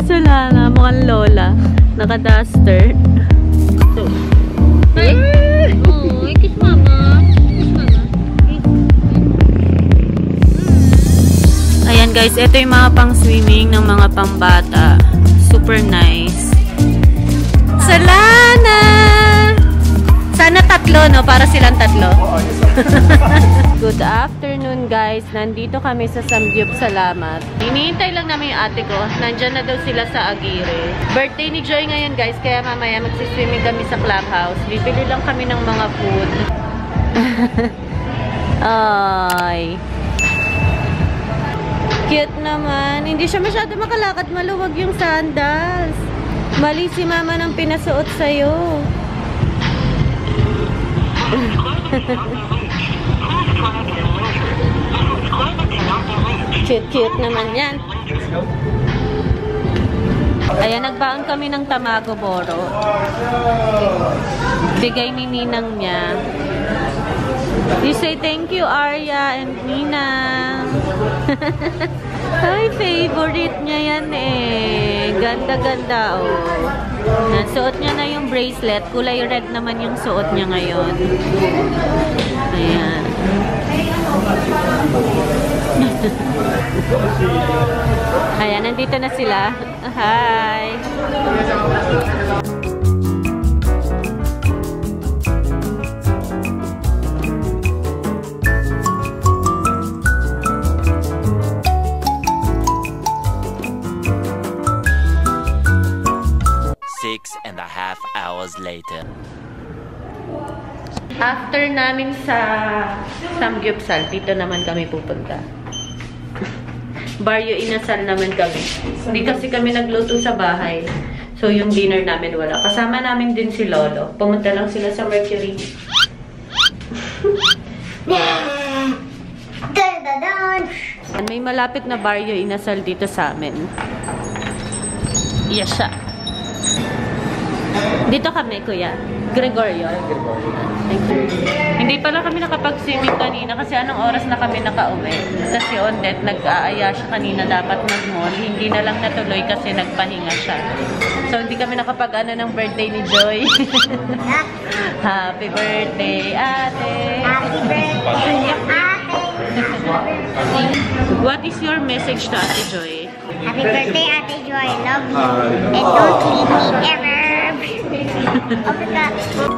Solana, mukhang lola. Naka-duster. Ay! Oh, kiss mama. Kiss mama. Ayan guys, ito yung mga pang-swimming ng mga pambata. Super nice. Solana! Sana tatlo, no? Para silang tatlo. Good afternoon guys. Nandito kami sa Samgyup Salamat. Hinihintay lang namin yung ate ko. Nandyan na daw sila sa Aguirre. Birthday ni Joy ngayon guys. Kaya mamaya magsiswimming kami sa clubhouse. Bibili lang kami ng mga food. Ay. Cute naman. Hindi siya masyado makalakad. Maluwag yung sandals. Mali si mama nang pinasuot sa'yo. Cute naman yan. Ayan, nagbaon kami ng tamago boro. Bigay ni ninang niya. You say thank you, Arya and Ninang. Ay, favorite niya yan eh. Ganda-ganda oh. Suot niya na yung bracelet. Kulay red naman yung suot niya ngayon. Ayan. Ayan, nandito na sila. Hi! 6.5 hours later. After namin sa Samgyupsal, dito naman kami pupunta. Baryo inasal naman kami. Hindi kasi kami nagluto sa bahay. So, yung dinner namin wala. Kasama namin din si Lolo. Pumunta lang sila sa Mercury. May malapit na baryo inasal dito sa amin. Yes, siya. Dito kami, Kuya. Gregorio. Thank you. Hindi pala kami nakapag-swimming kanina kasi anong oras na kami nakauwi. Kasi Ondet, nag-aaya siya kanina dapat mag-mall. Hindi na lang natuloy kasi nagpahinga siya. So, hindi kami nakapag-ano ng birthday ni Joy. Happy birthday, ate! Happy birthday, ate! What is your message to Ate Joy? Happy birthday, Ate Joy. Love you. And don't leave me ever. Open that.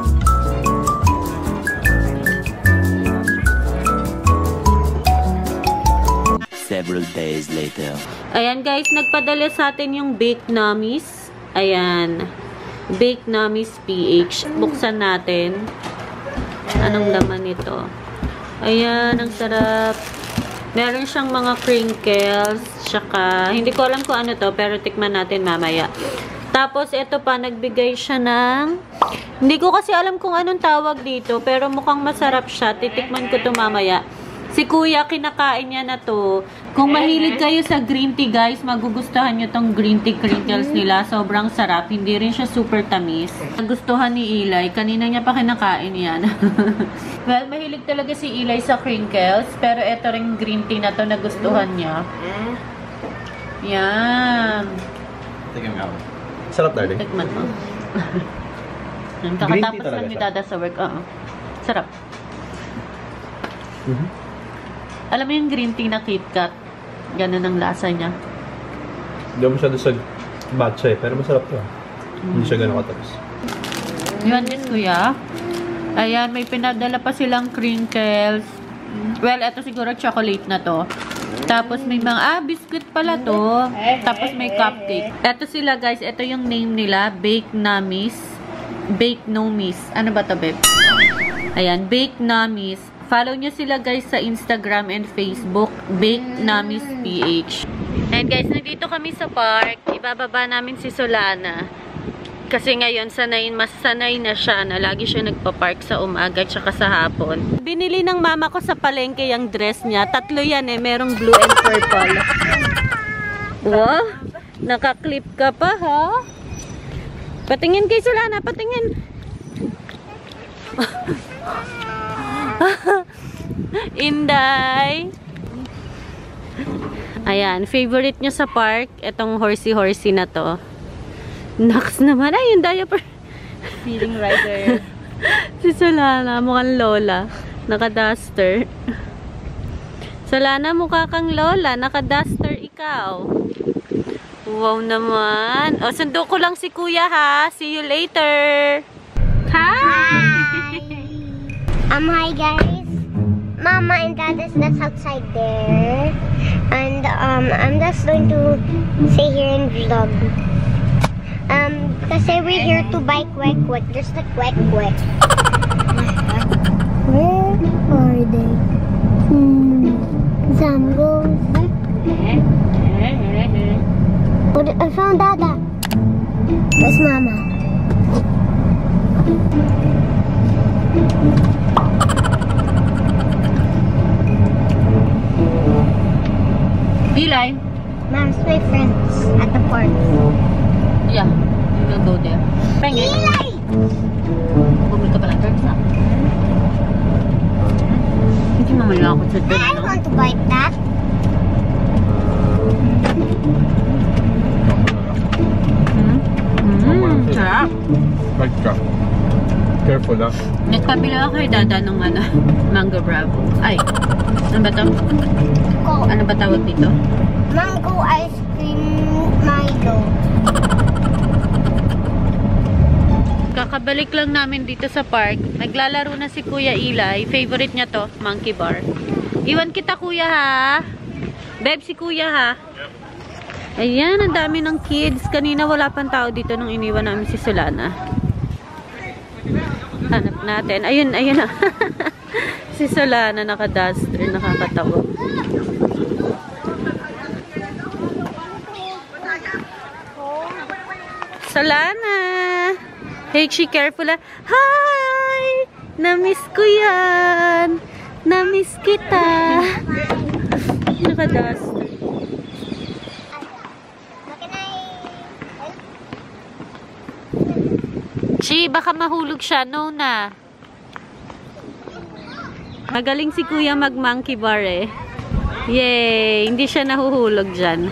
Several days later. Ayan guys, nagpadala sa atin yung baked nummies. Ayan. Baked nummies PH. Buksan natin. Anong laman nito? Ayan, ang sarap. Meron siyang mga crinkles. Tsaka, hindi ko alam kung ano to, pero tikman natin mamaya. Tapos, ito pa, nagbigay siya ng... Hindi ko kasi alam kung anong tawag dito, pero mukhang masarap siya. Titikman ko to mamaya. Si Kuya, kinakain niya na to. Kung mahilig kayo sa green tea, guys, magugustuhan nyo tong green tea crinkles nila. Sobrang sarap. Hindi rin siya super tamis. Nagustuhan ni Eli. Kanina niya pa kinakain yan. Well, mahilig talaga si Eli sa crinkles. Pero ito rin green tea na to nagustuhan niya. Yan. Tingnan nga. Sarap darling. Tikman mo. Kakatapos lang ni Dada sa work. Sarap. Alam mo yung green tea na KitKat? Ganun ang lasa niya. Hindi mo masyado sa matcha eh, pero masarap to. Hindi siya ganun katamis. Yun din, Kuya. Ayan, may pinadala pa silang crinkles. Well, eto siguro chocolate na to. Tapos may mga, biscuit pala to. Tapos may cupcake. Eto sila guys, eto yung name nila. Baked Nummies. Baked Nummies. Ano ba to, babe? Ayan, Baked Nummies. Follow nyo sila guys sa Instagram and Facebook. Baked Nummies PH. And guys, nandito kami sa park. Ibababa namin si Solana. Kasi ngayon, mas sanay na siya na lagi siya nagpa-park sa umaga at sa hapon. Binili ng mama ko sa palengke yung dress niya. 3 yan eh. Merong blue and purple. Wow! Nakaklip ka pa ha? Patingin kay Solana. Patingin. Inday. Ayan, favorite niya sa park, itong horsey-horsey na to. Naks naman, ay, yung diaper. Feeling rider. Si Solana, mukhang lola. Naka-duster. Solana, mukha kang lola. Naka-duster ikaw. Wow naman. O, sundo ko lang si kuya ha. See you later. Hi! Hi guys. Mama and Dad is that's outside there. And I'm just going to stay here and vlog. Kasi we're here to buy kwek-kwek. There's the kwek-kwek. Where are they? Zambos. I found Dada. Where's Mama? Eli. Mom's my friends at the park. Yeah, we will go there. Pengen. Eli! Bumili ka pala. Turns na. Hindi mamaya ako sa doon, I no? want to buy that. Sarap. Bag ka. Careful lang. Nagpabili ako kay Dada ng mango bravo. Ay, ano ba to? Ano ba tawag dito? Mango ice cream Milo. Kakabalik lang namin dito sa park. Naglalaro na si Kuya Eli. Favorite niya to, monkey bar. Iwan kita kuya ha. Beb, si kuya ha. Ayan, ang dami ng kids. Kanina wala pang tao dito nung iniwan namin si Solana. Hanap natin. Ayun, ayun na. Si Solana naka-duster. Nakakatawa. Solana! Hey, she careful ah. Hi! Namiss ko yan. Namiss kita. Naka-duster. Chi, baka mahulog siya. No na. Magaling si kuya mag-monkey bar eh. Yay! Hindi siya nahuhulog dyan.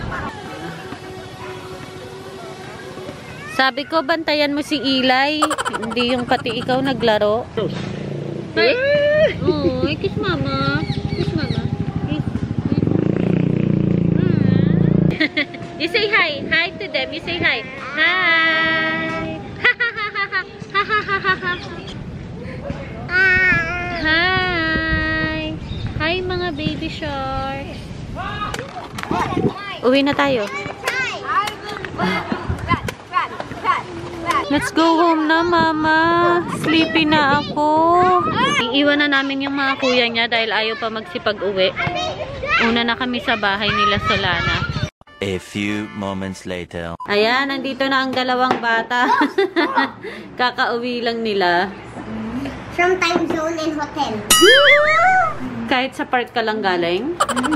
Sabi ko, bantayan mo si Eli. Hindi yung pati ikaw naglaro. Ay! Oh, kiss mama. Kiss mama. You say hi. Hi to them. You say hi. Hi! Hi! Hi mga baby sharks. Uwi na tayo. Let's go home na, mama. Sleepy na ako. Iiwan na namin yung mga kuya niya dahil ayaw pa magsipag-uwi. Una na kami sa bahay nila Solana. A few moments later. Ayan, nandito na ang dalawang bata. Kakauwi lang nila. From time zone and hotel. Kahit sa park ka lang galing.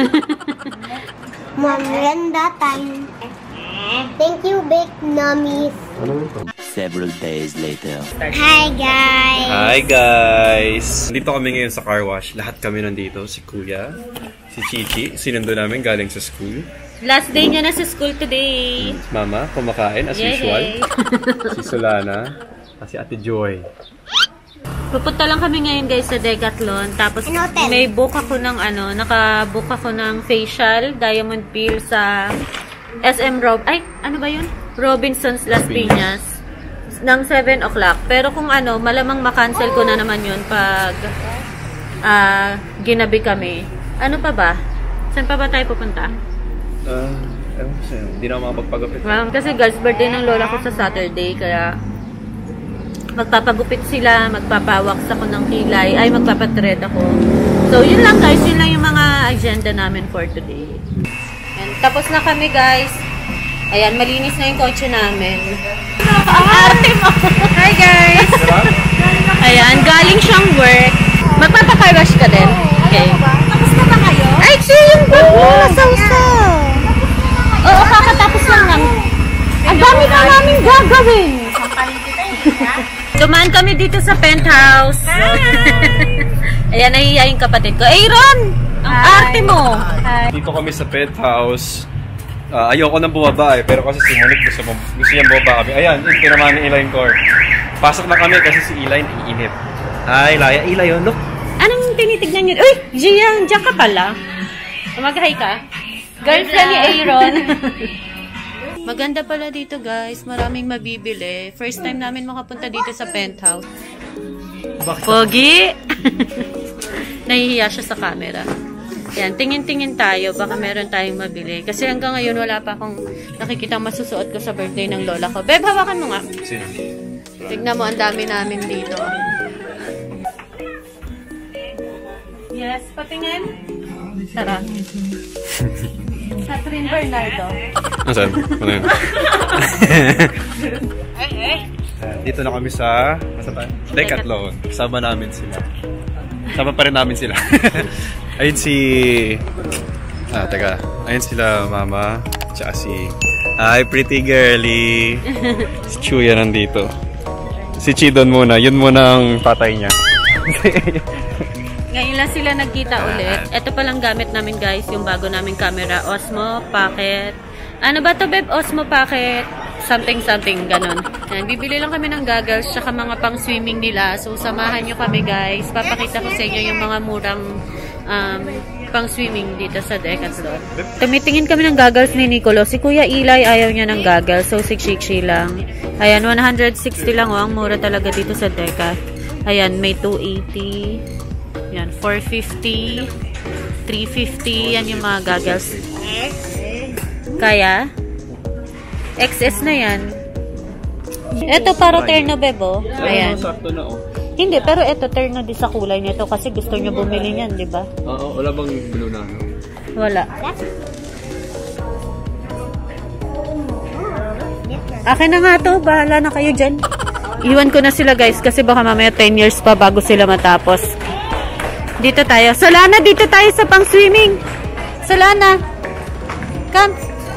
Maganda time. Thank you, Big Nummies. Several days later. Hi, guys. Hi guys! Dito kami ngayon sa car wash. Lahat kami nandito. Si Kuya, si Chichi, sinundo namin galing sa school. Last day niya na sa school today. Mama, kumakain as Yay! usual. Si Solana, at si Ate Joy. Pupunta lang kami ngayon guys sa Decathlon. Tapos Hotel. may book ako ng naka-book ako ng facial, diamond peel sa SM Ay, ano ba yun? Robinson's Las Piñas. Ng 7 o'clock. Pero kung malamang makancel ko na naman yun pag ginabi kami. Ano pa ba? Saan pa ba tayo pupunta? Ewan ko sa'yo. Hindi na ako makapagpagupit. Well, kasi guys, birthday ng lola ko sa Saturday. Kaya magpapagupit sila, magpapawax ako ng kilay, ay magpapatread ako. So, yun lang guys. Yun lang yung mga agenda namin for today. And, tapos na kami guys. Ayan, malinis na yung kotse namin. Arte mo! Hi guys! Ayan, galing siyang work. Magpapaka-rush ka din? Okay. Tapos na ba kayo? Ay, siya yung bag mo! Nasawsaw! Oo, kakatapos lang namin. Ang dami na namin gagawin! Dumaan kami dito sa penthouse. Ayan, nahihiya yung kapatid ko. Aaron! Ang arte mo! Dito kami sa penthouse. Ayoko nang bumaba pero kasi si Monique gusto niya bumaba kami. Ayan, yung tinamaan ni Eli yung core. Pasok na kami kasi si Eli iinit. Ay, Laya, Eli yun, look. Anong tinitignan niyo? Uy, Gian, diyan ka pala. Mag-hi ka. Girlfriend ni Aaron. Maganda pala dito, guys. Maraming mabibili. First time namin makapunta dito sa penthouse. Pogi! Nahihiya siya sa camera. Yan, tingin-tingin tayo. Baka meron tayong mabili. Kasi hanggang ngayon, wala pa akong nakikita masusuot ko sa birthday ng lola ko. Beb, hawakan mo nga. Sino? Tignan mo, ang dami namin dito. Yes, patingin. Tara. Catherine Bernardo. Nasaan? Ano yun? Dito na kami sa Decathlon. Kasama namin sila. Kasama pa rin namin sila. Ayun si... teka. Ayun sila mama. Tsaka si... Hi, pretty girly. Si Chuya nandito. Si Chidon muna. Yun muna ang tatay niya. Ngayon lang sila nagkita ulit. Ito palang gamit namin, guys. Yung bago naming camera. Osmo Pocket. Ano ba to, Beb? Osmo Pocket. Something, ganun. Yan, bibili lang kami ng goggles tsaka mga pang swimming nila. So, samahan nyo kami, guys. Papakita ko sa inyo yung mga murang pang swimming dito sa Decathlon. Tumitingin kami ng goggles ni Nicolo. Si Kuya Eli ayaw niya ng goggles. So, siksiksi lang. Ayan, 160 lang. Oh, ang mura talaga dito sa Deca. Ayan, may 280. Yan, 450. 350. Yan yung mga goggles. Kaya? XS na yan. Ito para terno, bebo. Ayan. Sakto na, oh. Hindi, pero ito terno din sa kulay nito kasi gusto nyo bumili niyan, di ba? Oo, wala bang blue na, no? Wala. Akin na nga to. Bahala na kayo dyan. Iwan ko na sila, guys, kasi baka mamaya 10 years pa bago sila matapos. Dito tayo. Solana, dito tayo sa pang swimming. Solana. Come.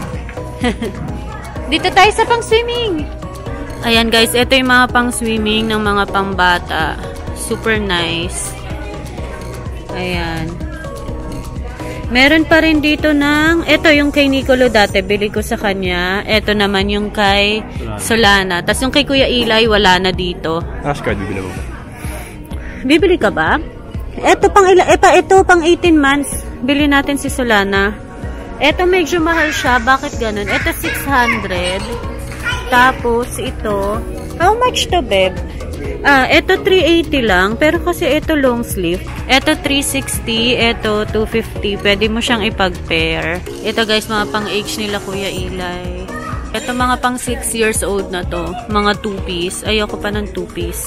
Dito tayo sa pang swimming. Ayan, guys, ito yung mga pang swimming ng mga pambata. Super nice. Ayan. Meron pa rin dito ng, ito yung kay Nicolo dati, bili ko sa kanya. Ito naman yung kay Solana. Tapos yung kay Kuya Eli, wala na dito. Ash card, bibili mo ba? Bibili ka ba? Ito pang 18 months. Bili natin si Solana. Ito medyo mahal siya. Bakit ganun? Ito 600. Tapos ito, how much to, Beb? Ito 380 lang, pero kasi ito long sleeve. Ito 360, ito 250. Pwede mo siyang ipag-pair. Ito, guys, mga pang-age nila Kuya Eli. Ito mga pang 6 years old na to. Mga 2-piece. Ayoko pa ng 2-piece.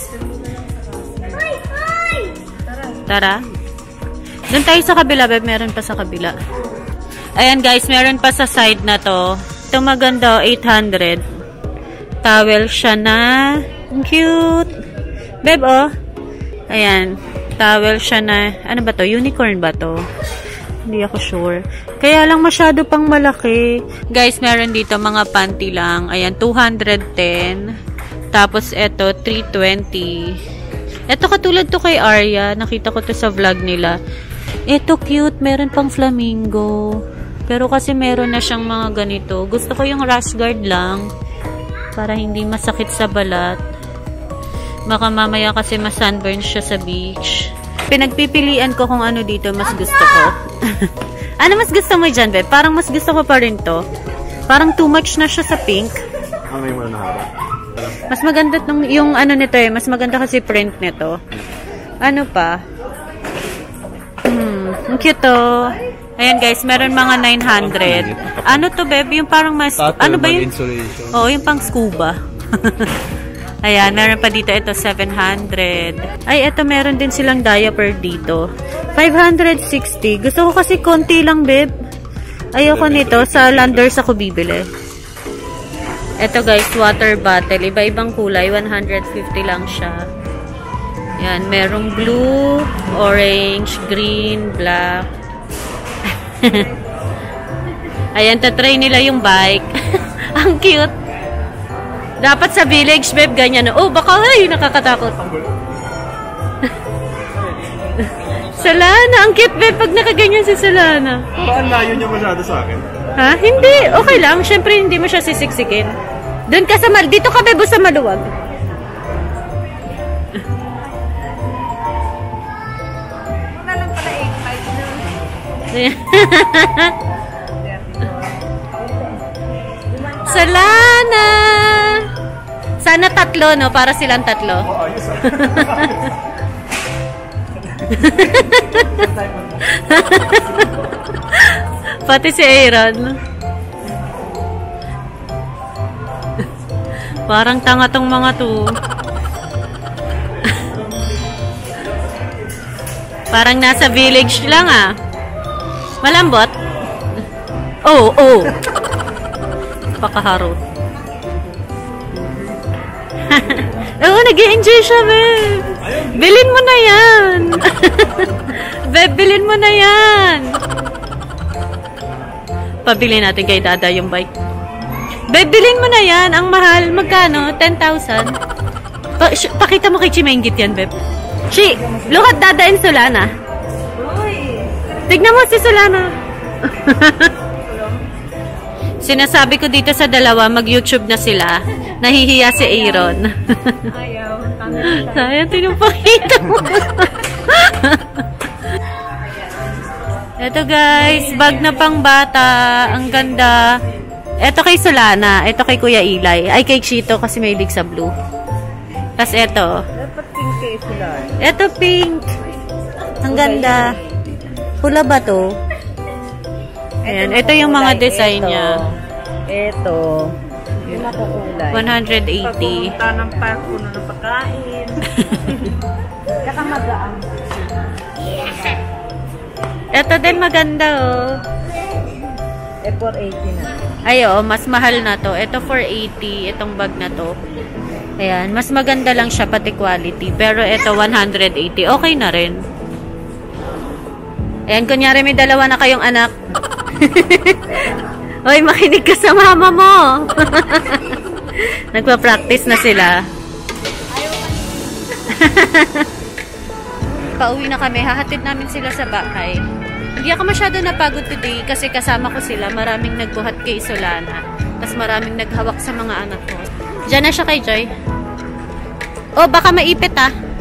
Tara. Doon tayo sa kabila, Beb. Meron pa sa kabila. Ayan, guys, meron pa sa side na to. Ito maganda, 800. Towel siya na. Ang cute. Beb, oh. Ayan. Towel siya na. Ano ba to? Unicorn ba to? Hindi ako sure. Kaya lang masyado pang malaki. Guys, meron dito mga panty lang. Ayan, 210. Tapos, eto, 320. Eto, katulad to kay Arya. Nakita ko to sa vlog nila. Eto, cute. Meron pang flamingo. Pero kasi meron na siyang mga ganito. Gusto ko yung rash guard lang. Para hindi masakit sa balat. Baka mamaya kasi ma-sunburn siya sa beach. Pinagpipilian ko kung ano dito mas gusto ko. Ano mas gusto mo dyan, Beb? Parang mas gusto ko pa rin to. Parang too much na siya sa pink. Ano yung manahara? Mas maganda yung ano nito eh. Mas maganda kasi print nito. Ano pa? Ang cute to. Ayan, guys, meron mga 900. Ano to, Beb? Yung parang mas... Ano ba yun? Oo, yung pang scuba. Ayan, meron pa dito. Ito, 700. Ay, ito, meron din silang diaper dito. 560. Gusto ko kasi konti lang, Beb. Ayoko nito. Sa Landers ako bibili. Ito, guys, water bottle. Iba-ibang kulay. 150 lang siya. Ayan, merong blue, orange, green, black. Ayan, tatry nila yung bike. Ang cute. Dapat sa village, Beb, ganyan. Oh, baka, ay, nakakatakot. Solana, ang cute babe pag nakaganyan si Solana. Baka layo niya masyado sa akin. Ha? Hindi. Okay lang. Siyempre, hindi mo siya sisiksikin. Doon ka sa dito ka bebo sa maluwag. Wala lang pala 8.5 na. Solana! Sana tatlo, no? Para silang tatlo. Oo, ayos ah. Pati si Aaron. Parang tanga tong mga to. Parang nasa village lang ah. Malambot? Oh, oh. Pakaharot. Oo, nag-i-enjoy siya, babe. Bilin mo na yan. Babe, bilin mo na yan. Pabili natin kay Dada yung bike. Babe, bilin mo na yan. Ang mahal. Magkano? 10,000. Pakita mo kay Chimenggit yan, babe. Chi, look at Dada and Solana. Tignan mo si Solana. Sinasabi ko dito sa dalawa, mag-YouTube na sila. Nahihiya si Aaron. Ayaw. Sayang, tinupakita mo. Ito guys, bag na pang bata. Ang ganda. Ito kay Solana. Ito kay Kuya Eli. Ay, kay Chito kasi may big sa blue. Tapos ito. Dapat pink kayo sila. Ito pink. Ang ganda. Pula ba to? Ayan. Ito yung mga design niya. Ito. Yung makukulay. 180. Pagpunta ng park, puno ng pagkain. Saka magaang. Ito din maganda oh. 480 na. Ay oh, mas mahal na to. Ito 480. Itong bag na to. Ayan. Mas maganda lang siya pati quality. Pero ito 180. Okay na rin. Ayan. Kunyari may dalawa na kayong anak. Hoy, makinig ka sa mama mo. Nagpa-practice na sila. Pauwi na kami. Hahatid namin sila sa bahay. Hindi ako masyado napagod today kasi kasama ko sila. Maraming nagbuhat kay Solana. Tapos maraming naghawak sa mga anak ko. Diyan na siya kay Joy. Oh, baka maipit ah.